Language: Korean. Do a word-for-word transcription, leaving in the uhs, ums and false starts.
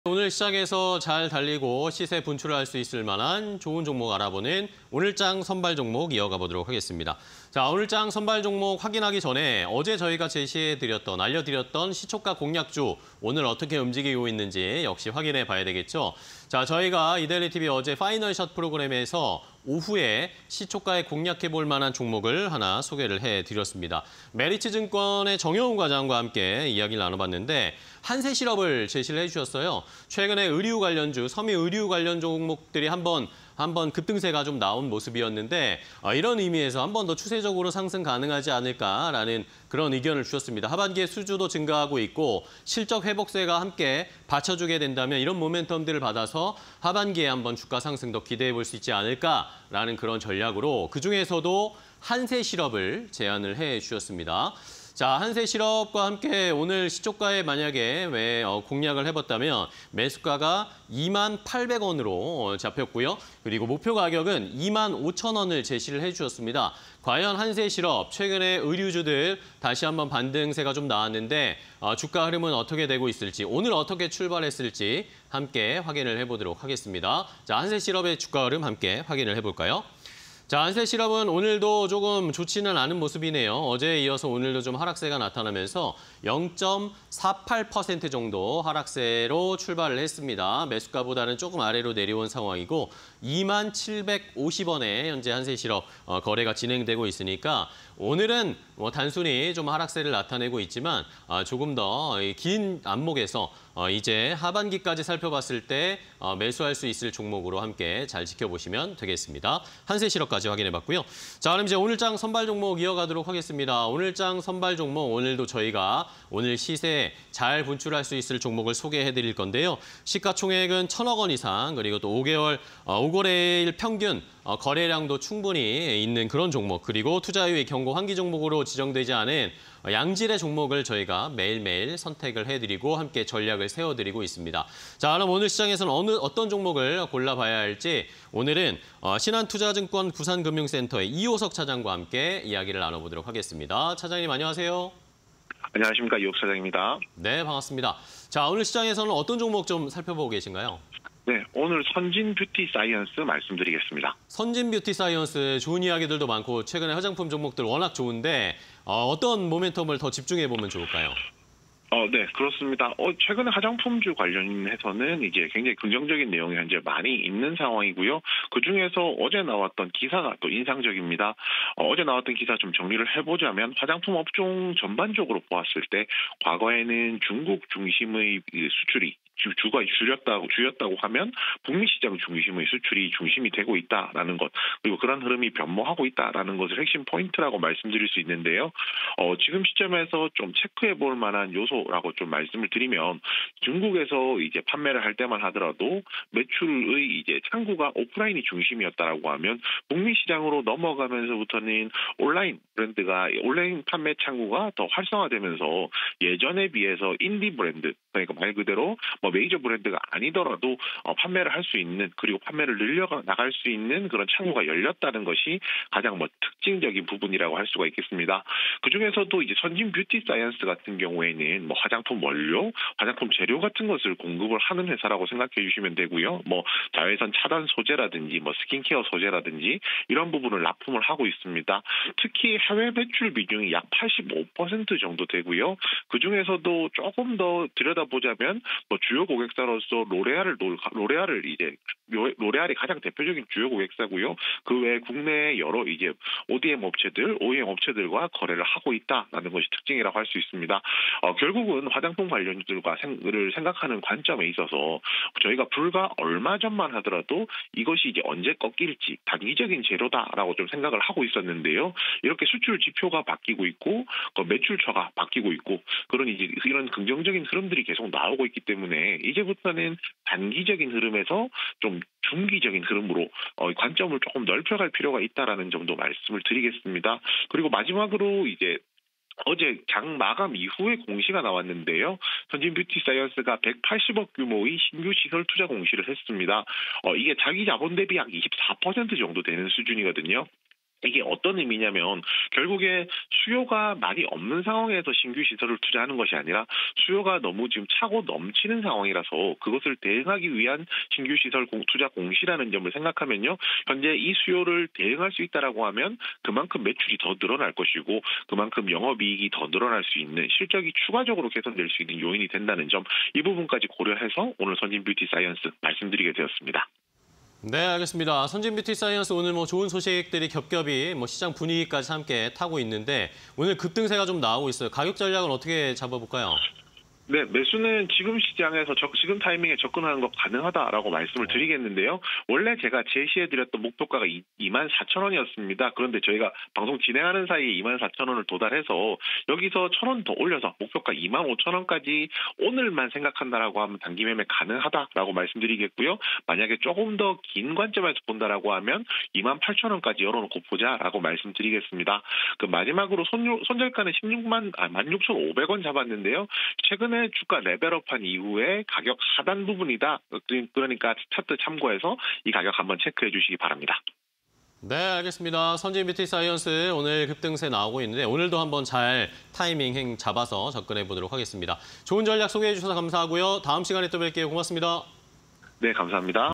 오늘 시장에서 잘 달리고 시세 분출을 할 수 있을 만한 좋은 종목 알아보는 오늘장 선발 종목 이어가 보도록 하겠습니다. 자, 오늘장 선발 종목 확인하기 전에 어제 저희가 제시해드렸던, 알려드렸던 시초가 공략주 오늘 어떻게 움직이고 있는지 역시 확인해 봐야 되겠죠. 자, 저희가 이데일리티비 어제 파이널 샷 프로그램에서 오후에 시초가에 공략해 볼 만한 종목을 하나 소개를 해드렸습니다. 메리츠증권의 정여운 과장과 함께 이야기를 나눠봤는데 한세실업을 제시를 해주셨어요. 최근에 의류 관련주, 섬유 의류 관련 종목들이 한번 한번 급등세가 좀 나온 모습이었는데 어, 이런 의미에서 한 번 더 추세적으로 상승 가능하지 않을까라는 그런 의견을 주셨습니다. 하반기에 수주도 증가하고 있고 실적 회복세가 함께 받쳐주게 된다면 이런 모멘텀들을 받아서 하반기에 한번 주가 상승 더 기대해 볼 수 있지 않을까라는 그런 전략으로 그중에서도 한세실업을 제안을 해 주셨습니다. 자, 한세실업과 함께 오늘 시초가에 만약에 왜 어, 공략을 해봤다면 매수가가 이만 팔백 원으로 잡혔고요. 그리고 목표 가격은 이만 오천 원을 제시를 해주셨습니다. 과연 한세실업 최근에 의류주들 다시 한번 반등세가 좀 나왔는데 어, 주가 흐름은 어떻게 되고 있을지 오늘 어떻게 출발했을지 함께 확인을 해보도록 하겠습니다. 자, 한세실업의 주가 흐름 함께 확인을 해볼까요? 자, 한세실업은 오늘도 조금 좋지는 않은 모습이네요. 어제에 이어서 오늘도 좀 하락세가 나타나면서 영 점 사팔 퍼센트 정도 하락세로 출발을 했습니다. 매수가보다는 조금 아래로 내려온 상황이고 이만 칠백오십 원에 현재 한세실업 어, 거래가 진행되고 있으니까 오늘은 뭐 단순히 좀 하락세를 나타내고 있지만 어, 조금 더 긴 안목에서 어, 이제 하반기까지 살펴봤을 때 어, 매수할 수 있을 종목으로 함께 잘 지켜보시면 되겠습니다. 한세실업까지 확인해봤고요. 자, 그럼 이제 오늘장 선발 종목 이어가도록 하겠습니다. 오늘장 선발 종목 오늘도 저희가 오늘 시세 잘 분출할 수 있을 종목을 소개해드릴 건데요. 시가총액은 천억 원 이상 그리고 또 오 개월, 어, 오 거래일 평균 어, 거래량도 충분히 있는 그런 종목 그리고 투자유의 경고 환기 종목으로 지정되지 않은 양질의 종목을 저희가 매일매일 선택을 해드리고 함께 전략을 세워드리고 있습니다. 자, 그럼 오늘 시장에서는 어느, 어떤 종목을 골라봐야 할지 오늘은 어, 신한투자증권 부산금융센터의 이호석 차장과 함께 이야기를 나눠보도록 하겠습니다. 차장님 안녕하세요. 안녕하십니까. 이호석 차장입니다. 네, 반갑습니다. 자, 오늘 시장에서는 어떤 종목 좀 살펴보고 계신가요? 네, 오늘 선진 뷰티 사이언스 말씀드리겠습니다. 선진 뷰티 사이언스 좋은 이야기들도 많고 최근에 화장품 종목들 워낙 좋은데 어, 어떤 모멘텀을 더 집중해 보면 좋을까요? 어, 네, 그렇습니다. 어, 최근에 화장품주 관련해서는 이제 굉장히 긍정적인 내용이 현재 많이 있는 상황이고요. 그 중에서 어제 나왔던 기사가 또 인상적입니다. 어, 어제 나왔던 기사 좀 정리를 해보자면 화장품 업종 전반적으로 보았을 때 과거에는 중국 중심의 수출이 주, 주가 줄였다고 줄였다고 하면 북미 시장 중심의 수출이 중심이 되고 있다라는 것 그리고 그런 흐름이 변모하고 있다라는 것을 핵심 포인트라고 말씀드릴 수 있는데요. 어, 지금 시점에서 좀 체크해 볼 만한 요소라고 좀 말씀을 드리면 중국에서 이제 판매를 할 때만 하더라도 매출의 이제 창구가 오프라인이 중심이었다라고 하면 북미 시장으로 넘어가면서부터는 온라인 브랜드가 온라인 판매 창구가 더 활성화되면서 예전에 비해서 인디 브랜드 그러니까 말 그대로 뭐 메이저 브랜드가 아니더라도 어, 판매를 할 수 있는 그리고 판매를 늘려 나갈 수 있는 그런 창구가 열렸다는 것이 가장 뭐 특징적인 부분이라고 할 수가 있겠습니다. 그 중에서도 이제 선진 뷰티 사이언스 같은 경우에는 뭐 화장품 원료, 화장품 재료 같은 것을 공급을 하는 회사라고 생각해 주시면 되고요. 뭐 자외선 차단 소재라든지 뭐 스킨케어 소재라든지 이런 부분을 납품을 하고 있습니다. 특히 해외 매출 비중이 약 팔십오 퍼센트 정도 되고요. 그 중에서도 조금 더 들여다보자면 뭐 주요 고객사로서 로레알을 로레알을 이제 로레알이 가장 대표적인 주요 고객사고요. 그 외에 국내 여러 이제 오디엠 업체들, 오이엠 업체들과 거래를 하고 있다라는 것이 특징이라고 할 수 있습니다. 어, 결국은 화장품 관련주들과 를 생각하는 관점에 있어서 저희가 불과 얼마 전만 하더라도 이것이 이제 언제 꺾일지 단기적인 재료다라고 좀 생각을 하고 있었는데요. 이렇게 수출 지표가 바뀌고 있고 그 매출처가 바뀌고 있고 그런 이제 이런 긍정적인 흐름들이 계속 나오고 있기 때문에 이제부터는 단기적인 흐름에서 좀 중기적인 흐름으로 어, 관점을 조금 넓혀갈 필요가 있다라는 점도 말씀을 드리겠습니다. 그리고 마지막으로 이제 어제 장 마감 이후에 공시가 나왔는데요. 선진 뷰티 사이언스가 백팔십억 규모의 신규 시설 투자 공시를 했습니다. 어, 이게 자기 자본 대비 약 이십사 퍼센트 정도 되는 수준이거든요. 이게 어떤 의미냐면 결국에 수요가 많이 없는 상황에서 신규 시설을 투자하는 것이 아니라 수요가 너무 지금 차고 넘치는 상황이라서 그것을 대응하기 위한 신규 시설 공, 투자 공시라는 점을 생각하면요. 현재 이 수요를 대응할 수 있다라고 하면 그만큼 매출이 더 늘어날 것이고 그만큼 영업이익이 더 늘어날 수 있는 실적이 추가적으로 개선될 수 있는 요인이 된다는 점 이 부분까지 고려해서 오늘 선진 뷰티 사이언스 말씀드리게 되었습니다. 네, 알겠습니다. 선진 뷰티 사이언스 오늘 뭐 좋은 소식들이 겹겹이 뭐 시장 분위기까지 함께 타고 있는데 오늘 급등세가 좀 나오고 있어요. 가격 전략은 어떻게 잡아볼까요? 네, 매수는 지금 시장에서 적, 지금 타이밍에 접근하는 것 가능하다라고 말씀을 드리겠는데요. 원래 제가 제시해드렸던 목표가가 이만 사천 원이었습니다. 그런데 저희가 방송 진행하는 사이에 이만 사천 원을 도달해서 여기서 천 원 더 올려서 목표가 이만 오천 원까지 오늘만 생각한다라고 하면 단기 매매 가능하다라고 말씀드리겠고요. 만약에 조금 더 긴 관점에서 본다라고 하면 이만 팔천 원까지 열어놓고 보자라고 말씀드리겠습니다. 그 마지막으로 손, 손절가는 십육만, 아, 만 육천오백 원 잡았는데요. 최근에 주가 레벨업한 이후에 가격 하단 부분이다. 그러니까 차트 참고해서 이 가격 한번 체크해 주시기 바랍니다. 네, 알겠습니다. 선진 뷰티 사이언스 오늘 급등세 나오고 있는데 오늘도 한번 잘 타이밍 행 잡아서 접근해 보도록 하겠습니다. 좋은 전략 소개해 주셔서 감사하고요. 다음 시간에 또 뵐게요. 고맙습니다. 네, 감사합니다.